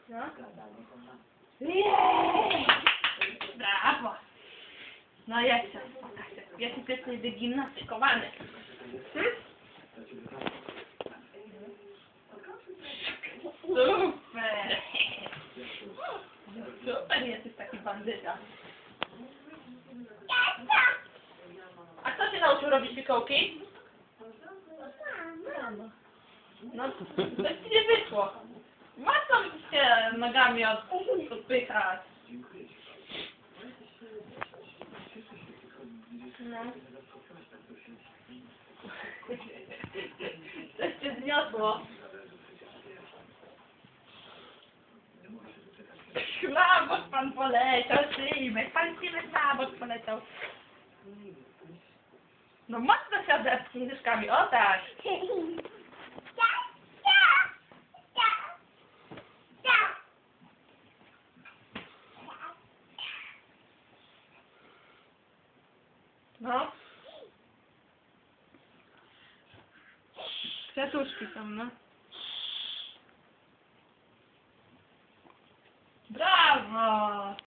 No. Jeee! Brawo! No jak się? Jaki pies jest wygimnastykowany. Super! Super, jesteś taki bandyta. A kto cię nauczył robić fikołki? No, to ci nie wyszło. Mocno się nogami odpychać. No. Coś cię zniosło. Na bok pan poleciał, Szymek. Pan Szymek na bok poleciał. No mocno się odepchnij nóżkami, o tak. No. Kwiatuszki są, no.